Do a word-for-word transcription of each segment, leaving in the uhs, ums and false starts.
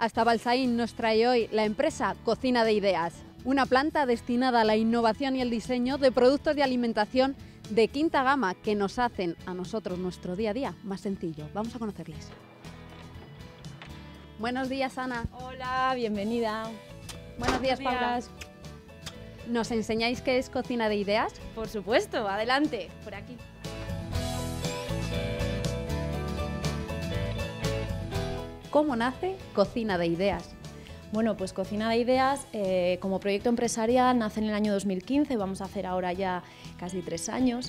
Hasta Balsaín nos trae hoy la empresa Cocina de Ideas, una planta destinada a la innovación y el diseño de productos de alimentación de quinta gama que nos hacen a nosotros nuestro día a día más sencillo. Vamos a conocerles. Buenos días, Ana. Hola, bienvenida. Buenos días, Buenos Paula. días. ¿Nos enseñáis qué es Cocina de Ideas? Por supuesto, adelante, por aquí. ¿Cómo nace Cocina de Ideas? Bueno, pues Cocina de Ideas, eh, como proyecto empresarial, nace en el año dos mil quince, vamos a hacer ahora ya casi tres años,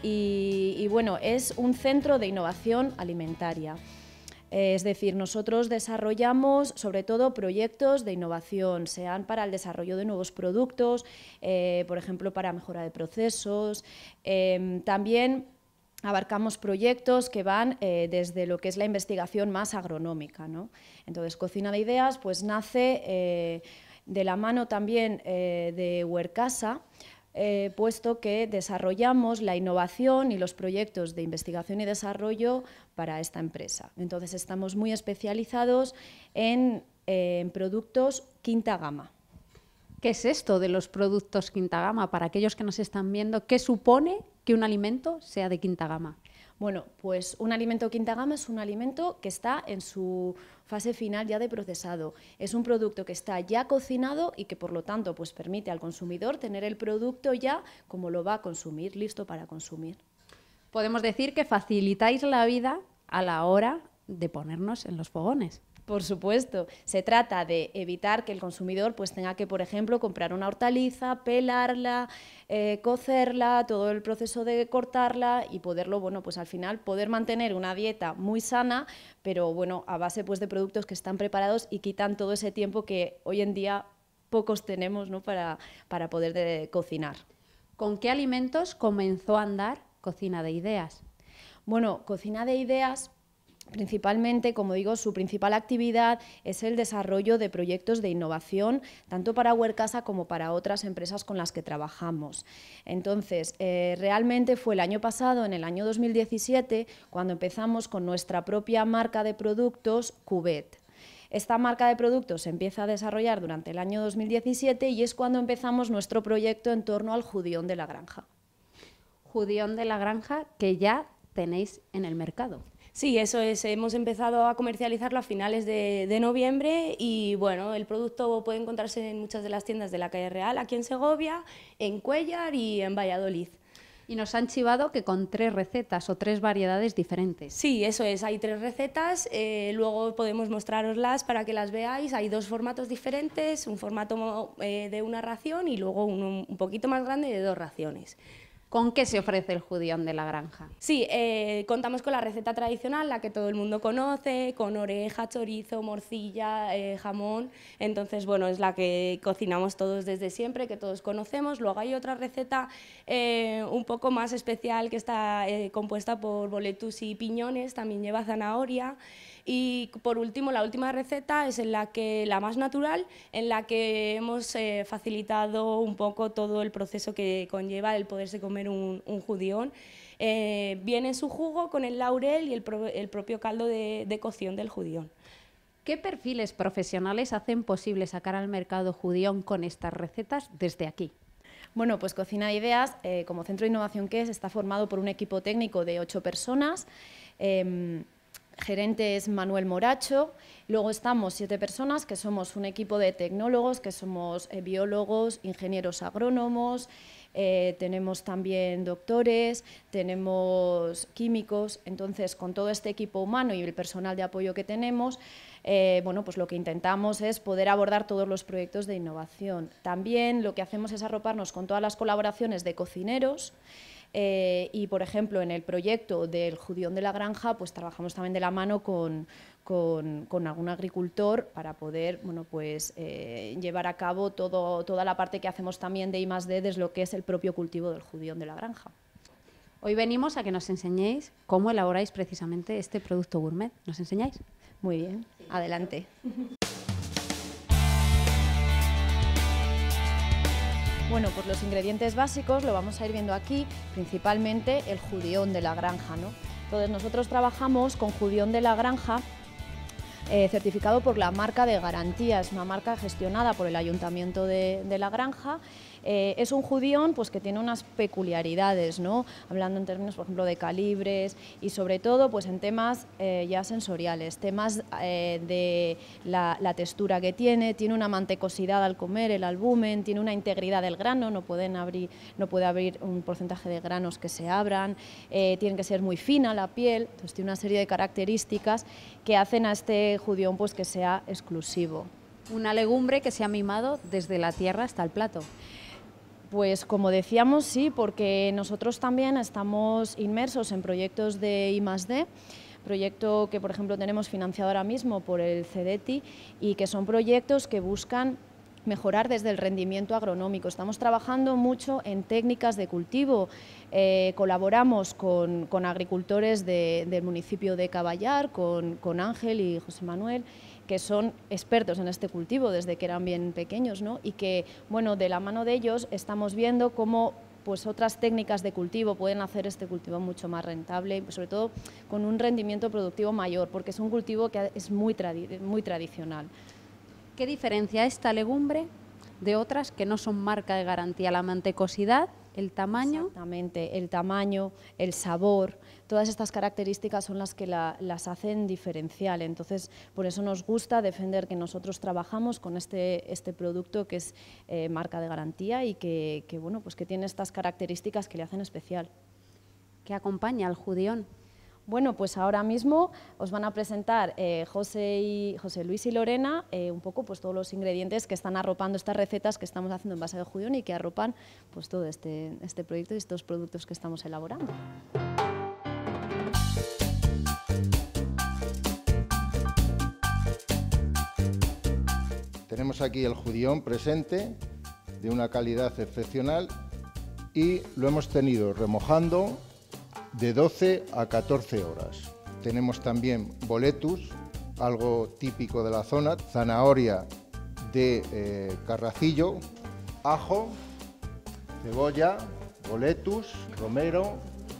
y, y bueno, es un centro de innovación alimentaria. Eh, es decir, nosotros desarrollamos sobre todo proyectos de innovación, sean para el desarrollo de nuevos productos, eh, por ejemplo, para mejora de procesos, eh, también abarcamos proyectos que van eh, desde lo que es la investigación más agronómica, ¿no? Entonces, Cocina de Ideas pues, nace eh, de la mano también eh, de Huercasa, eh, puesto que desarrollamos la innovación y los proyectos de investigación y desarrollo para esta empresa. Entonces, estamos muy especializados en, eh, en productos quinta gama. ¿Qué es esto de los productos quinta gama? Para aquellos que nos están viendo, ¿qué supone que un alimento sea de quinta gama? Bueno, pues un alimento quinta gama es un alimento que está en su fase final ya de procesado. Es un producto que está ya cocinado y que por lo tanto pues, permite al consumidor tener el producto ya como lo va a consumir, listo para consumir. Podemos decir que facilitáis la vida a la hora de ponernos en los fogones. Por supuesto, se trata de evitar que el consumidor pues, tenga que, por ejemplo, comprar una hortaliza, pelarla, eh, cocerla, todo el proceso de cortarla y poderlo, bueno, pues al final poder mantener una dieta muy sana, pero bueno, a base pues, de productos que están preparados y quitan todo ese tiempo que hoy en día pocos tenemos, ¿no? para, para poder de, cocinar. ¿Con qué alimentos comenzó a andar Cocina de Ideas? Bueno, Cocina de Ideas, principalmente, como digo, su principal actividad es el desarrollo de proyectos de innovación, tanto para Huercasa como para otras empresas con las que trabajamos. Entonces, eh, realmente fue el año pasado, en el año dos mil diecisiete, cuando empezamos con nuestra propia marca de productos, Cubet. Esta marca de productos se empieza a desarrollar durante el año dos mil diecisiete y es cuando empezamos nuestro proyecto en torno al judión de la granja. Judión de la granja que ya tenéis en el mercado. Sí, eso es. Hemos empezado a comercializarlo a finales de, de noviembre y bueno, el producto puede encontrarse en muchas de las tiendas de la calle Real, aquí en Segovia, en Cuéllar y en Valladolid. Y nos han chivado que con tres recetas o tres variedades diferentes. Sí, eso es. Hay tres recetas, eh, luego podemos mostraroslas para que las veáis. Hay dos formatos diferentes, un formato eh, de una ración y luego uno un poquito más grande de dos raciones. ¿Con qué se ofrece el judión de la granja? Sí, eh, contamos con la receta tradicional, la que todo el mundo conoce, con oreja, chorizo, morcilla, eh, jamón. Entonces, bueno, es la que cocinamos todos desde siempre, que todos conocemos. Luego hay otra receta eh, un poco más especial que está eh, compuesta por boletus y piñones, también lleva zanahoria. Y por último, la última receta es en la que la más natural, en la que hemos eh, facilitado un poco todo el proceso que conlleva el poderse comer un, un judión. Eh, viene su jugo con el laurel y el, pro, el propio caldo de, de cocción del judión. ¿Qué perfiles profesionales hacen posible sacar al mercado judión con estas recetas desde aquí? Bueno, pues Cocina de Ideas, eh, como centro de innovación que es, está formado por un equipo técnico de ocho personas. Eh, gerente es Manuel Moracho, luego estamos siete personas que somos un equipo de tecnólogos, que somos eh, biólogos, ingenieros agrónomos, eh, tenemos también doctores, tenemos químicos. Entonces con todo este equipo humano y el personal de apoyo que tenemos, eh, bueno, pues lo que intentamos es poder abordar todos los proyectos de innovación. También lo que hacemos es arroparnos con todas las colaboraciones de cocineros. Eh, y, por ejemplo, en el proyecto del judión de la granja, pues trabajamos también de la mano con, con, con algún agricultor para poder, bueno, pues, eh, llevar a cabo todo, toda la parte que hacemos también de I más D desde lo que es el propio cultivo del judión de la granja. Hoy venimos a que nos enseñéis cómo elaboráis precisamente este producto gourmet. ¿Nos enseñáis? Muy bien, adelante. Bueno, pues los ingredientes básicos lo vamos a ir viendo aquí, principalmente el judión de la granja, ¿no? Entonces nosotros trabajamos con judión de la granja eh, certificado por la marca de garantía, es una marca gestionada por el Ayuntamiento de, de La Granja. Eh, es un judión pues, que tiene unas peculiaridades, ¿no? Hablando en términos, por ejemplo, de calibres y sobre todo pues, en temas eh, ya sensoriales, temas eh, de la, la textura que tiene, tiene una mantecosidad al comer, el albumen, tiene una integridad del grano, no, pueden abrir, no puede abrir un porcentaje de granos que se abran, eh, tiene que ser muy fina la piel, entonces tiene una serie de características que hacen a este judión pues, que sea exclusivo. Una legumbre que se ha mimado desde la tierra hasta el plato. Pues como decíamos, sí, porque nosotros también estamos inmersos en proyectos de I más D, proyecto que por ejemplo tenemos financiado ahora mismo por el CEDETI y que son proyectos que buscan mejorar desde el rendimiento agronómico. Estamos trabajando mucho en técnicas de cultivo, eh, colaboramos con, con agricultores de, del municipio de Caballar, con, con Ángel y José Manuel, que son expertos en este cultivo desde que eran bien pequeños, ¿no? Y que, bueno, de la mano de ellos estamos viendo cómo pues, otras técnicas de cultivo pueden hacer este cultivo mucho más rentable y sobre todo con un rendimiento productivo mayor, porque es un cultivo que es muy, tradi- muy tradicional. ¿Qué diferencia esta legumbre de otras que no son marca de garantía? La mantecosidad, el tamaño. Exactamente, el tamaño, el sabor, todas estas características son las que la, las hacen diferencial. Entonces, por eso nos gusta defender que nosotros trabajamos con este, este producto que es eh, marca de garantía y que, que, bueno, pues que tiene estas características que le hacen especial. ¿Qué acompaña al judión? Bueno, pues ahora mismo os van a presentar eh, José, y, José Luis y Lorena eh, un poco pues, todos los ingredientes que están arropando estas recetas que estamos haciendo en base de judión y que arropan pues, todo este, este proyecto y estos productos que estamos elaborando. Tenemos aquí el judión presente, de una calidad excepcional, y lo hemos tenido remojando de doce a catorce horas. Tenemos también boletus, algo típico de la zona, zanahoria de eh, carracillo, ajo, cebolla, boletus, romero,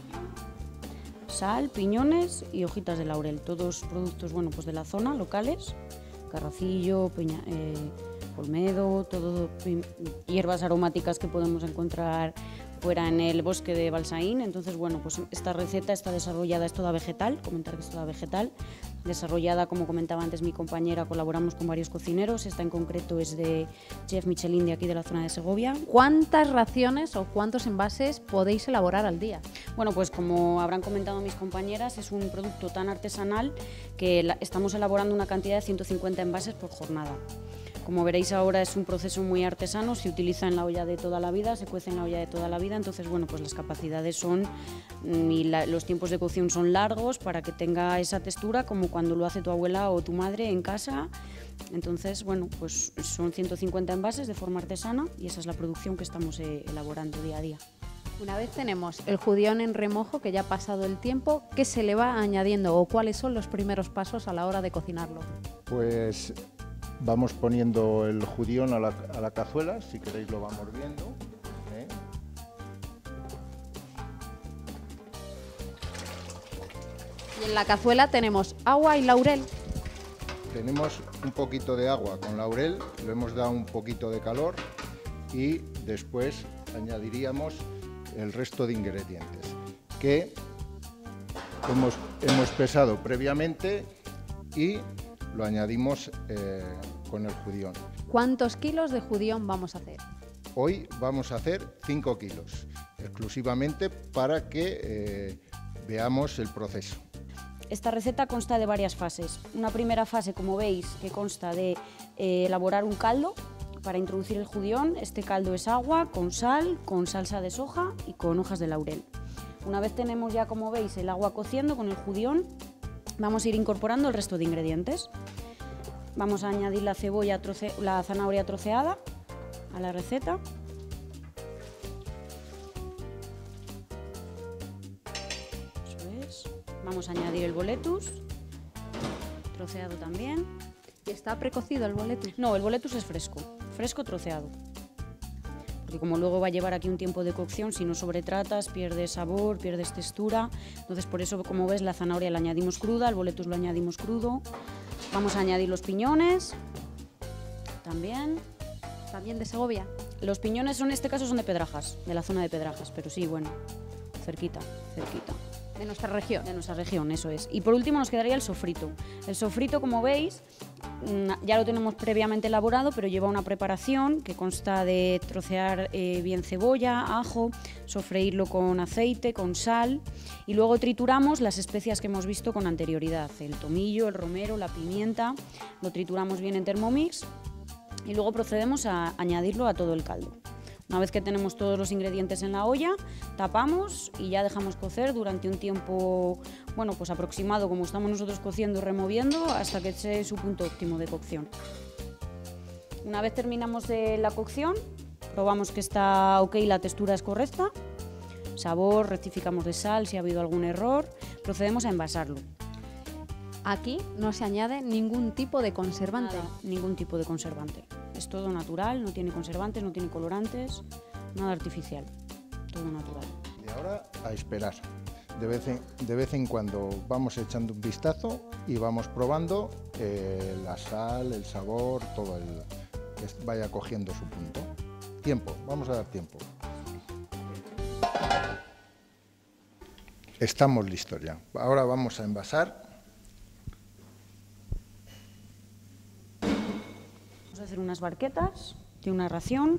sal, piñones y hojitas de laurel, todos productos bueno, pues de la zona, locales, carracillo, piña, eh, olmedo, todo hierbas aromáticas que podemos encontrar fuera en el bosque de Balsaín. Entonces, bueno, pues esta receta está desarrollada, es toda vegetal, comentar que es toda vegetal, desarrollada, como comentaba antes mi compañera, colaboramos con varios cocineros, esta en concreto es de Chef Michelin de aquí de la zona de Segovia. ¿Cuántas raciones o cuántos envases podéis elaborar al día? Bueno, pues como habrán comentado mis compañeras, es un producto tan artesanal que la, estamos elaborando una cantidad de ciento cincuenta envases por jornada. Como veréis ahora es un proceso muy artesano, se utiliza en la olla de toda la vida, se cuece en la olla de toda la vida, entonces bueno, pues las capacidades son y la, los tiempos de cocción son largos para que tenga esa textura como cuando lo hace tu abuela o tu madre en casa. Entonces, bueno, pues son ciento cincuenta envases de forma artesana y esa es la producción que estamos eh, elaborando día a día. Una vez tenemos el judión en remojo, que ya ha pasado el tiempo, ¿qué se le va añadiendo o cuáles son los primeros pasos a la hora de cocinarlo? Pues vamos poniendo el judión a la, a la cazuela, si queréis lo vamos viendo. ¿eh? Y en la cazuela tenemos agua y laurel. Tenemos un poquito de agua con laurel, le hemos dado un poquito de calor y después añadiríamos el resto de ingredientes que hemos, hemos pesado previamente y lo añadimos eh, con el judión. ¿Cuántos kilos de judión vamos a hacer? Hoy vamos a hacer cinco kilos, exclusivamente para que eh, veamos el proceso. Esta receta consta de varias fases. Una primera fase, como veis, que consta de eh, elaborar un caldo para introducir el judión. Este caldo es agua con sal, con salsa de soja y con hojas de laurel. Una vez tenemos ya, como veis, el agua cociendo con el judión, vamos a ir incorporando el resto de ingredientes. Vamos a añadir la cebolla, troce, la zanahoria troceada a la receta. Eso es. Vamos a añadir el boletus, troceado también. ¿Y está precocido el boletus? No, el boletus es fresco, fresco troceado. Porque como luego va a llevar aquí un tiempo de cocción, si no sobretratas, pierdes sabor, pierdes textura. Entonces, por eso, como ves, la zanahoria la añadimos cruda, el boletus lo añadimos crudo. Vamos a añadir los piñones, también. También de Segovia. Los piñones en este caso son de Pedrajas, de la zona de Pedrajas, pero sí, bueno, cerquita, cerquita. De nuestra región. De nuestra región, eso es. Y por último nos quedaría el sofrito. El sofrito, como veis, ya lo tenemos previamente elaborado, pero lleva una preparación que consta de trocear eh, bien cebolla, ajo, sofreírlo con aceite, con sal y luego trituramos las especias que hemos visto con anterioridad, el tomillo, el romero, la pimienta, lo trituramos bien en Thermomix y luego procedemos a añadirlo a todo el caldo. Una vez que tenemos todos los ingredientes en la olla, tapamos y ya dejamos cocer durante un tiempo, bueno, pues aproximado, como estamos nosotros cociendo y removiendo, hasta que sea su punto óptimo de cocción. Una vez terminamos de la cocción, probamos que está ok, la textura es correcta, sabor, rectificamos de sal si ha habido algún error, procedemos a envasarlo. Aquí no se añade ningún tipo de conservante. Nada, ningún tipo de conservante. Es todo natural, no tiene conservantes, no tiene colorantes, nada artificial, todo natural. Y ahora a esperar. De vez en, de vez en cuando vamos echando un vistazo y vamos probando eh, la sal, el sabor, todo el que vaya cogiendo su punto. Tiempo, vamos a dar tiempo. Estamos listos ya. Ahora vamos a envasar. Vamos a hacer unas barquetas de una ración.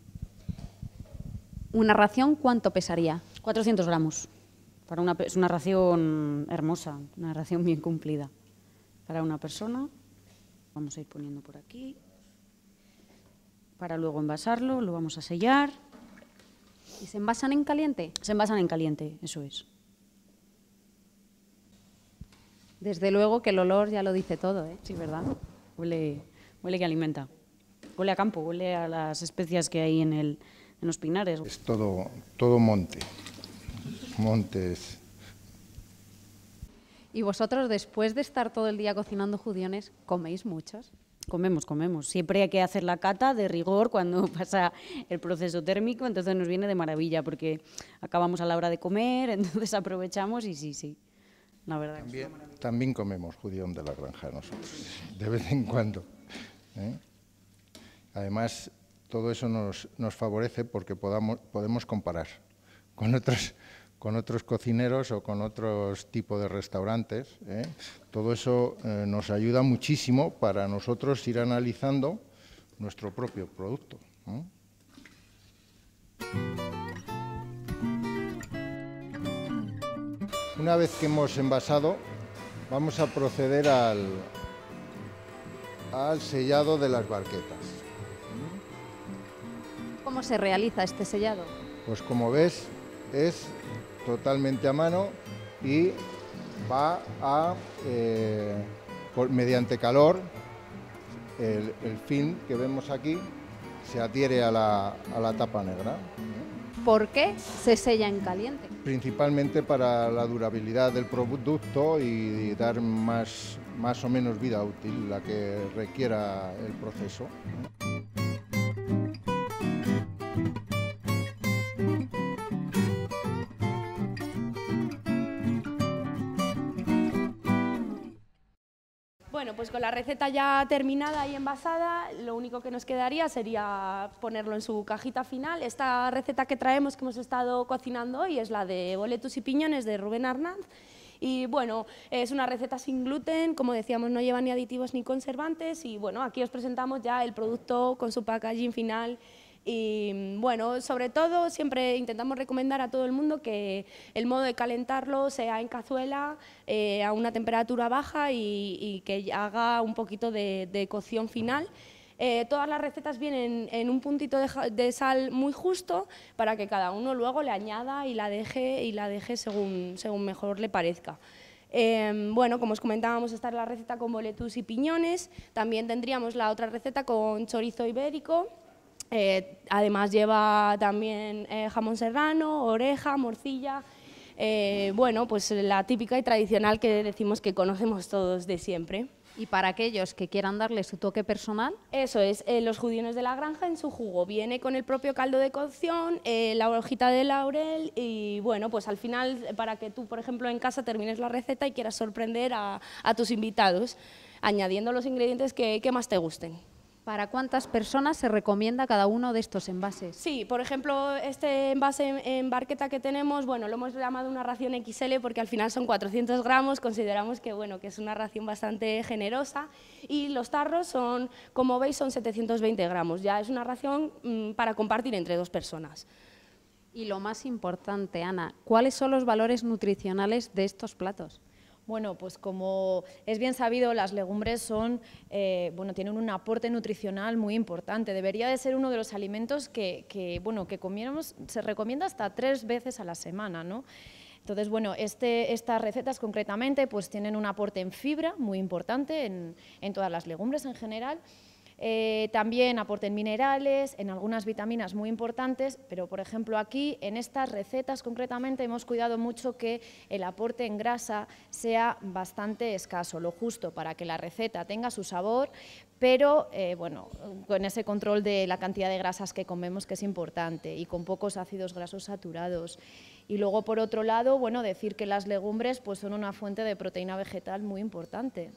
¿Una ración cuánto pesaría? cuatrocientos gramos. Para una, es una ración hermosa, una ración bien cumplida. Para una persona, vamos a ir poniendo por aquí. Para luego envasarlo, lo vamos a sellar. ¿Y se envasan en caliente? Se envasan en caliente, eso es. Desde luego que el olor ya lo dice todo, ¿eh? Sí, ¿verdad? Huele, huele que alimenta. Huele a campo, huele a las especias que hay en, el, en los pinares. Es todo, todo monte. Montes. ¿Y vosotros, después de estar todo el día cocinando judiones, coméis muchos? Comemos, comemos. Siempre hay que hacer la cata de rigor cuando pasa el proceso térmico, entonces nos viene de maravilla porque acabamos a la hora de comer, entonces aprovechamos y sí, sí. La verdad También, que es también comemos judión de la granja nosotros, de vez en cuando. ¿eh? Además, todo eso nos, nos favorece porque podamos, podemos comparar con otros, con otros cocineros o con otros tipos de restaurantes. ¿eh? Todo eso eh, nos ayuda muchísimo para nosotros ir analizando nuestro propio producto. ¿eh? Una vez que hemos envasado, vamos a proceder al, al sellado de las barquetas. ¿Cómo se realiza este sellado? Pues como ves, es totalmente a mano y va a, eh, por, mediante calor, el, el fin que vemos aquí se adhiere a la, a la tapa negra. ¿Por qué se sella en caliente? Principalmente para la durabilidad del producto y dar más, más o menos vida útil, la que requiera el proceso. Bueno, pues con la receta ya terminada y envasada, lo único que nos quedaría sería ponerlo en su cajita final. Esta receta que traemos, que hemos estado cocinando hoy, es la de boletus y piñones de Rubén Arnaz. Y bueno, es una receta sin gluten, como decíamos, no lleva ni aditivos ni conservantes. Y bueno, aquí os presentamos ya el producto con su packaging final. Y bueno, sobre todo siempre intentamos recomendar a todo el mundo que el modo de calentarlo sea en cazuela eh, a una temperatura baja y, y que haga un poquito de, de cocción final. Eh, todas las recetas vienen en un puntito de, de sal muy justo para que cada uno luego le añada y la deje, y la deje según, según mejor le parezca. Eh, bueno, como os comentábamos, esta es la receta con boletus y piñones. También tendríamos la otra receta con chorizo ibérico. Eh, además lleva también eh, jamón serrano, oreja, morcilla, eh, bueno, pues la típica y tradicional que decimos que conocemos todos de siempre. Y para aquellos que quieran darle su toque personal, eso es, eh, los judiones de la granja en su jugo. Viene con el propio caldo de cocción, eh, la hojita de laurel y bueno, pues al final para que tú, por ejemplo, en casa termines la receta y quieras sorprender a, a tus invitados. añadiendo los ingredientes que, que más te gusten. ¿Para cuántas personas se recomienda cada uno de estos envases? Sí, por ejemplo, este envase en, en barqueta que tenemos, bueno, lo hemos llamado una ración equis ele porque al final son cuatrocientos gramos, consideramos que, bueno, que es una ración bastante generosa, y los tarros son, como veis, son setecientos veinte gramos, ya es una ración mmm, para compartir entre dos personas. Y lo más importante, Ana, ¿cuáles son los valores nutricionales de estos platos? Bueno, pues como es bien sabido, las legumbres son, eh, bueno, tienen un aporte nutricional muy importante. Debería de ser uno de los alimentos que, que, bueno, que comiéramos, se recomienda hasta tres veces a la semana, ¿no? Entonces, bueno, este, estas recetas concretamente pues tienen un aporte en fibra muy importante en, en todas las legumbres en general. Eh, también aporten minerales, en algunas vitaminas muy importantes, pero por ejemplo aquí en estas recetas concretamente hemos cuidado mucho que el aporte en grasa sea bastante escaso, lo justo para que la receta tenga su sabor, pero eh, bueno, con ese control de la cantidad de grasas que comemos, que es importante, y con pocos ácidos grasos saturados. Y luego, por otro lado, bueno, decir que las legumbres pues, son una fuente de proteína vegetal muy importante.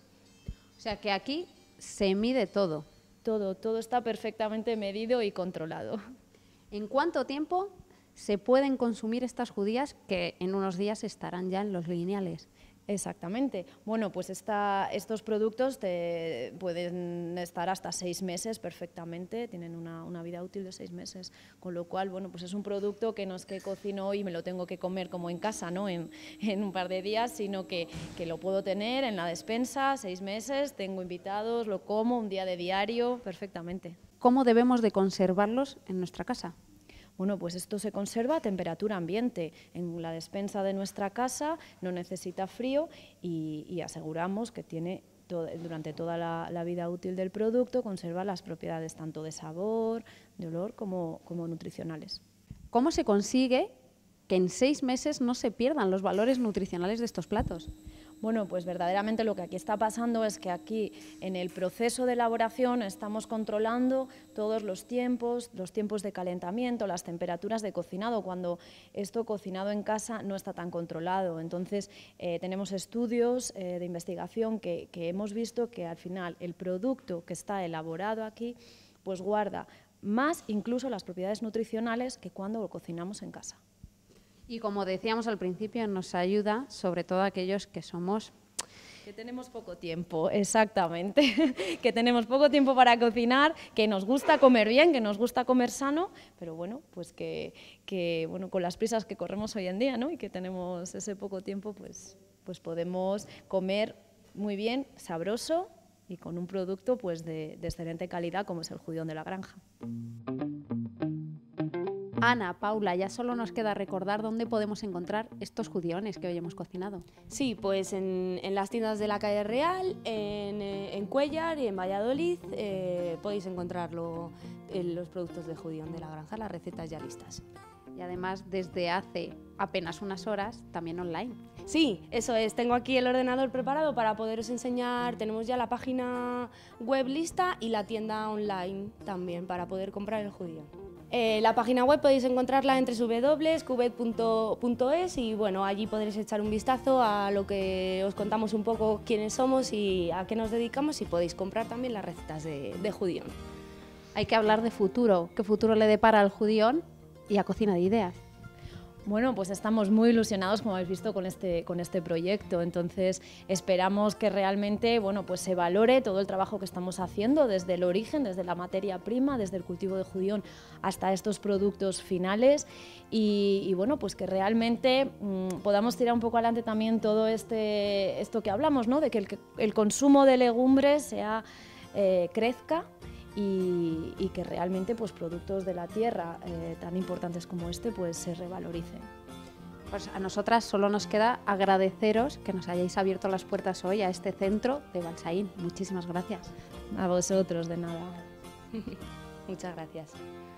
O sea que aquí se mide todo. Todo, todo está perfectamente medido y controlado. ¿En cuánto tiempo se pueden consumir estas judías que en unos días estarán ya en los lineales? Exactamente. Bueno, pues esta, estos productos te, pueden estar hasta seis meses perfectamente, tienen una, una vida útil de seis meses, con lo cual, bueno, pues es un producto que no es que cocino hoy y me lo tengo que comer como en casa, ¿no? en, en un par de días, sino que, que lo puedo tener en la despensa seis meses, tengo invitados, lo como un día de diario, perfectamente. ¿Cómo debemos de conservarlos en nuestra casa? Bueno, pues esto se conserva a temperatura ambiente. En la despensa de nuestra casa no necesita frío y, y aseguramos que tiene todo, durante toda la, la vida útil del producto, conserva las propiedades tanto de sabor, de olor como, como nutricionales. ¿Cómo se consigue que en seis meses no se pierdan los valores nutricionales de estos platos? Bueno, pues verdaderamente lo que aquí está pasando es que aquí en el proceso de elaboración estamos controlando todos los tiempos, los tiempos de calentamiento, las temperaturas de cocinado, cuando esto cocinado en casa no está tan controlado. Entonces eh, tenemos estudios eh, de investigación que, que hemos visto que al final el producto que está elaborado aquí pues guarda más incluso las propiedades nutricionales que cuando lo cocinamos en casa. Y como decíamos al principio, nos ayuda sobre todo a aquellos que somos... Que tenemos poco tiempo, exactamente, que tenemos poco tiempo para cocinar, que nos gusta comer bien, que nos gusta comer sano, pero bueno, pues que, que bueno, con las prisas que corremos hoy en día, ¿no? Y que tenemos ese poco tiempo, pues, pues podemos comer muy bien, sabroso y con un producto pues de, de excelente calidad como es el judión de la granja. Ana, Paula, ya solo nos queda recordar dónde podemos encontrar estos judiones que hoy hemos cocinado. Sí, pues en, en las tiendas de la calle Real, en, en Cuéllar y en Valladolid eh, podéis encontrarlo, en los productos de judión de la granja, las recetas ya listas. Y además desde hace apenas unas horas también online. Sí, eso es, tengo aquí el ordenador preparado para poderos enseñar, tenemos ya la página web lista y la tienda online también para poder comprar el judión. Eh, la página web podéis encontrarla en doble u doble u doble u punto cubet punto es y bueno, allí podréis echar un vistazo a lo que os contamos un poco quiénes somos y a qué nos dedicamos y podéis comprar también las recetas de, de judión. Hay que hablar de futuro, qué futuro le depara al judión y a Cocina de Ideas. Bueno, pues estamos muy ilusionados, como habéis visto, con este, con este proyecto. Entonces, esperamos que realmente bueno, pues se valore todo el trabajo que estamos haciendo desde el origen, desde la materia prima, desde el cultivo de judión hasta estos productos finales y, y bueno, pues que realmente mmm, podamos tirar un poco adelante también todo este, esto que hablamos, ¿no? De que el, el consumo de legumbres sea, eh, crezca. Y, y que realmente pues, productos de la tierra eh, tan importantes como este pues, se revaloricen. Pues a nosotras solo nos queda agradeceros que nos hayáis abierto las puertas hoy a este centro de Balsaín. Muchísimas gracias. A vosotros, de nada. Muchas gracias.